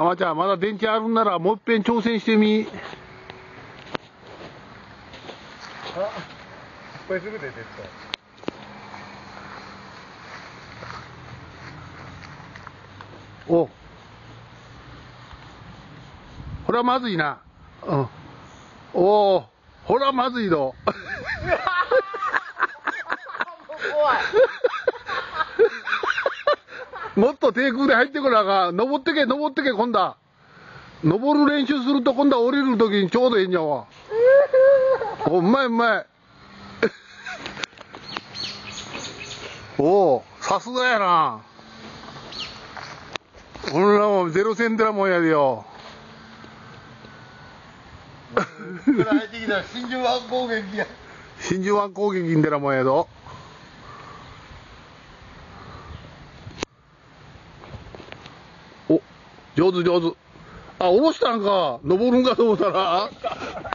浜ちゃん、まだ電池あるんならもう一遍挑戦してみ。 失敗するで、絶対。 お、ほらまずいな。うん。おお、ほらまずいの。 怖い。 もっと低空で入ってこなあかん。登ってけ、登ってけ、今度は。登る練習すると今度は降りるときにちょうどいいんじゃわ。お、うまいうまい。おお、さすがやな。俺らもゼロ戦でらもんやでよ。 これ入ってきたら真珠湾攻撃や。 真珠湾攻撃んでらもんやど。お、上手上手。あ、下ろしたんか。登るんかと思ったら。